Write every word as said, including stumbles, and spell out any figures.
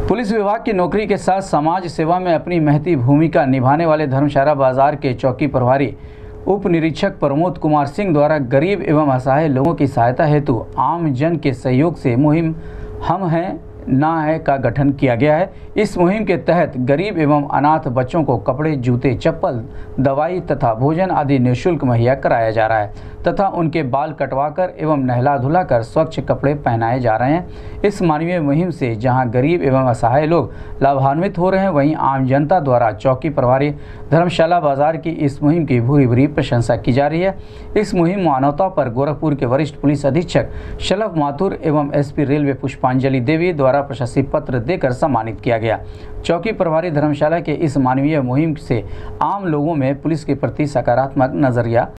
Police विभाग की नौकरी के साथ समाज सेवा में अपनी महती भूमिका निभाने वाले धर्मशाला बाजार के चौकी प्रभारी उप निरीक्षक प्रमोद कुमार सिंह द्वारा गरीब एवं असहाय लोगों की सहायता हेतु आम जन के सहयोग से मुहिम हम हैं ना है का गठन किया गया है। इस मुहिम के तहत गरीब एवं अनाथ बच्चों को कपड़े, जूते, चप्पल, दवाई तथा भोजन आदि निःशुल्क मुहैया कराया जा रहा है तथा उनके बाल कटवाकर एवं नहला धुलाकर स्वच्छ कपड़े पहनाए जा रहे हैं। इस मानवीय मुहिम से जहां गरीब एवं असहाय लोग लाभान्वित हो रहे हैं, वहीं आम जनता द्वारा चौकी प्रभारी धर्मशाला बाजार की इस मुहिम की भूरी भूरी प्रशंसा की जा रही है। इस मुहिम मानवता पर गोरखपुर के वरिष्ठ पुलिस अधीक्षक शलभ माथुर एवं एसपी रेलवे पुष्पांजलि देवी द्वारा प्रशस्ति पत्र देकर सम्मानित किया गया। चौकी प्रभारी धर्मशाला के इस मानवीय मुहिम से आम लोगों में पुलिस के प्रति सकारात्मक नजरिया